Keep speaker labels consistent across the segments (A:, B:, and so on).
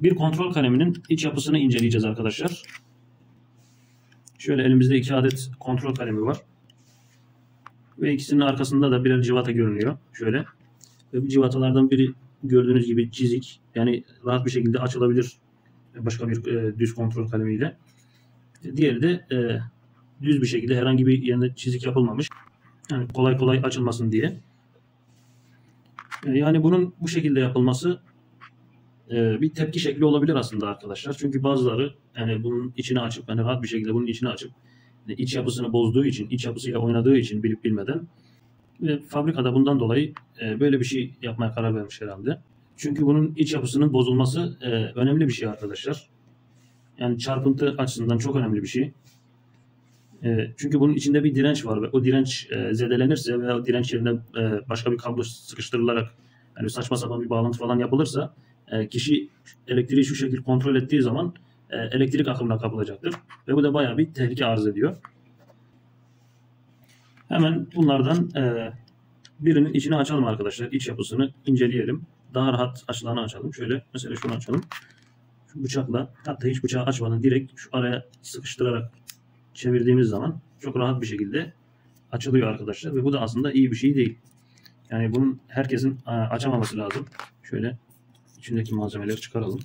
A: Bir kontrol kaleminin iç yapısını inceleyeceğiz arkadaşlar. Şöyle elimizde 2 adet kontrol kalemi var. Ve ikisinin arkasında da birer civata görünüyor. Şöyle. Ve bu civatalardan biri gördüğünüz gibi çizik. Yani rahat bir şekilde açılabilir başka bir düz kontrol kalemiyle. Diğeri de düz bir şekilde herhangi bir yerinde çizik yapılmamış. Yani kolay kolay açılmasın diye. Yani bunun bu şekilde yapılması bir tepki şekli olabilir aslında arkadaşlar. Çünkü bazıları yani bunun içine açıp yani rahat bir şekilde bunun içine açıp iç yapısını bozduğu için, iç yapısıyla oynadığı için bilip bilmeden ve fabrikada bundan dolayı böyle bir şey yapmaya karar vermiş herhalde. Çünkü bunun iç yapısının bozulması önemli bir şey arkadaşlar. Yani çarpıntı açısından çok önemli bir şey. Çünkü bunun içinde bir direnç var ve o direnç zedelenirse veya o direnç yerine başka bir kablo sıkıştırılarak yani saçma sapan bir bağlantı falan yapılırsa kişi elektriği şu şekilde kontrol ettiği zaman elektrik akımına kapılacaktır. Ve bu da bayağı bir tehlike arz ediyor. Hemen bunlardan birinin içini açalım arkadaşlar. İç yapısını inceleyelim. Daha rahat açılanı açalım. Şöyle mesela şunu açalım. Şu bıçakla hatta hiç bıçağı açmadan direkt şu araya sıkıştırarak çevirdiğimiz zaman çok rahat bir şekilde açılıyor arkadaşlar. Ve bu da aslında iyi bir şey değil. Yani bunun herkesin açamaması lazım. Şöyle içindeki malzemeleri çıkaralım.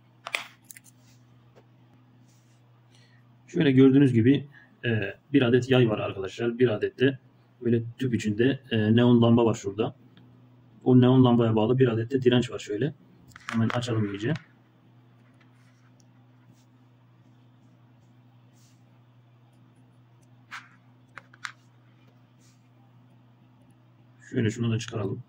A: Şöyle gördüğünüz gibi bir adet yay var arkadaşlar. Bir adet de böyle tüp içinde neon lamba var şurada. O neon lambaya bağlı bir adet de direnç var şöyle. Hemen açalım iyice. Şöyle şunu da çıkaralım.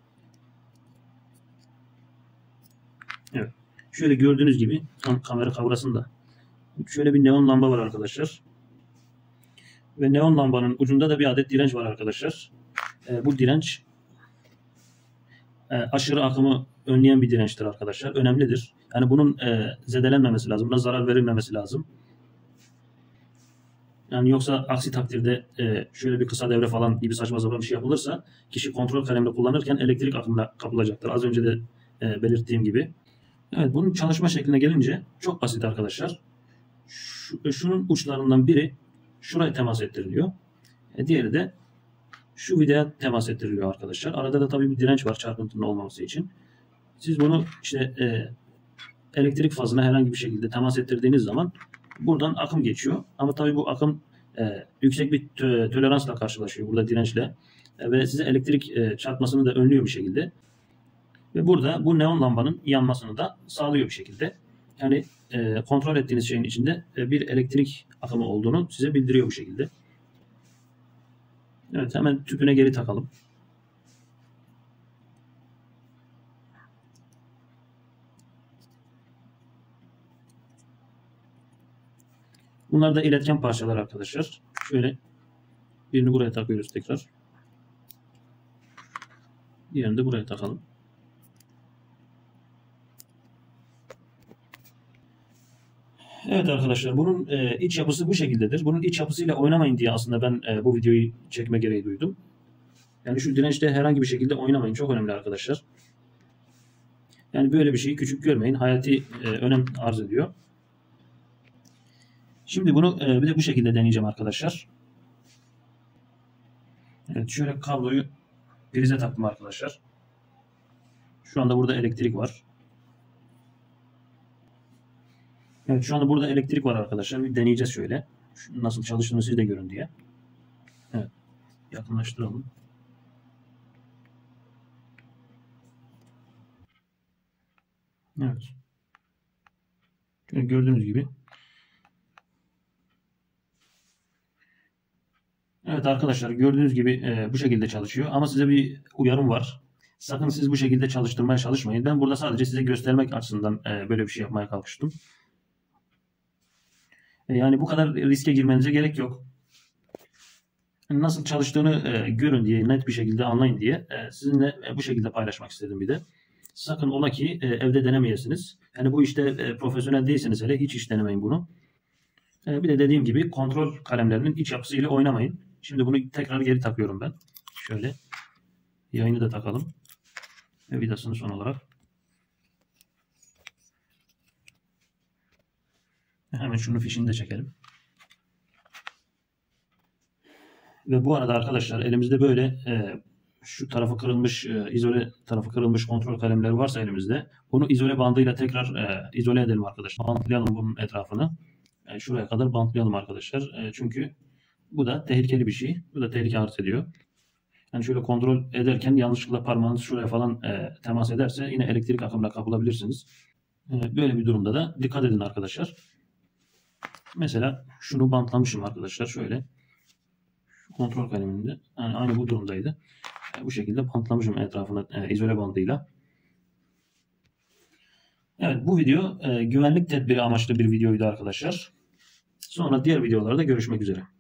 A: Evet. Şöyle gördüğünüz gibi kamera kavrasın da. Şöyle bir neon lamba var arkadaşlar. Ve neon lambanın ucunda da bir adet direnç var arkadaşlar. Bu direnç aşırı akımı önleyen bir dirençtir arkadaşlar. Önemlidir. Yani bunun zedelenmemesi lazım. Buna zarar verilmemesi lazım. Yani yoksa aksi takdirde şöyle bir kısa devre falan gibi saçma sapan bir şey yapılırsa kişi kontrol kalemini kullanırken elektrik akımına kapılacaktır. Az önce de belirttiğim gibi. Evet, bunun çalışma şekline gelince çok basit arkadaşlar. Şunun uçlarından biri şuraya temas ettiriliyor. Diğeri de şu vidaya temas ettiriliyor arkadaşlar. Arada da tabii bir direnç var çarpıntının olmaması için. Siz bunu işte elektrik fazına herhangi bir şekilde temas ettirdiğiniz zaman buradan akım geçiyor. Ama tabii bu akım yüksek bir toleransla karşılaşıyor burada dirençle. Ve size elektrik çarpmasını da önlüyor bir şekilde. Ve burada bu neon lambanın yanmasını da sağlıyor bir şekilde. Yani kontrol ettiğiniz şeyin içinde bir elektrik akımı olduğunu size bildiriyor bu şekilde. Evet, hemen tüpüne geri takalım. Bunlar da iletken parçalar arkadaşlar. Şöyle birini buraya takıyoruz tekrar. Diğerini de buraya takalım. Evet arkadaşlar, bunun iç yapısı bu şekildedir. Bunun iç yapısıyla oynamayın diye aslında ben bu videoyu çekme gereği duydum. Yani şu dirençte herhangi bir şekilde oynamayın. Çok önemli arkadaşlar. Yani böyle bir şeyi küçük görmeyin. Hayati önem arz ediyor. Şimdi bunu bir de bu şekilde deneyeceğim arkadaşlar. Evet, şöyle kabloyu prize taktım arkadaşlar. Şu anda burada elektrik var. Evet, şu anda burada elektrik var arkadaşlar. Bir deneyeceğiz şöyle. Nasıl çalıştığını siz de görün diye. Evet. Yakınlaştıralım. Evet. Şöyle gördüğünüz gibi. Evet arkadaşlar, gördüğünüz gibi bu şekilde çalışıyor. Ama size bir uyarım var. Sakın siz bu şekilde çalıştırmaya çalışmayın. Ben burada sadece size göstermek açısından böyle bir şey yapmaya kalkıştım. Yani bu kadar riske girmenize gerek yok. Nasıl çalıştığını görün diye, net bir şekilde anlayın diye sizinle bu şekilde paylaşmak istedim bir de. Sakın ola ki evde denemeyesiniz. Yani bu işte profesyonel değilseniz hele hiç denemeyin bunu. Bir de dediğim gibi kontrol kalemlerinin iç yapısıyla oynamayın. Şimdi bunu tekrar geri takıyorum ben. Şöyle yayını da takalım. Ve vidasını son olarak. Hemen şunun fişini de çekelim. Ve bu arada arkadaşlar elimizde böyle şu tarafı kırılmış, izole tarafı kırılmış kontrol kalemleri varsa elimizde, bunu izole bandıyla tekrar izole edelim arkadaşlar. Bantlayalım bunun etrafını. Şuraya kadar bantlayalım arkadaşlar. Çünkü bu da tehlikeli bir şey. Bu da tehlike arz ediyor. Yani şöyle kontrol ederken yanlışlıkla parmağınız şuraya falan temas ederse yine elektrik akımına kapılabilirsiniz. Böyle bir durumda da dikkat edin arkadaşlar. Mesela şunu bantlamışım arkadaşlar şöyle. Kontrol kaleminde yani aynı bu durumdaydı. Bu şekilde bantlamışım etrafına izole bandıyla. Evet, bu video güvenlik tedbiri amaçlı bir videoydu arkadaşlar. Sonra diğer videolarda görüşmek üzere.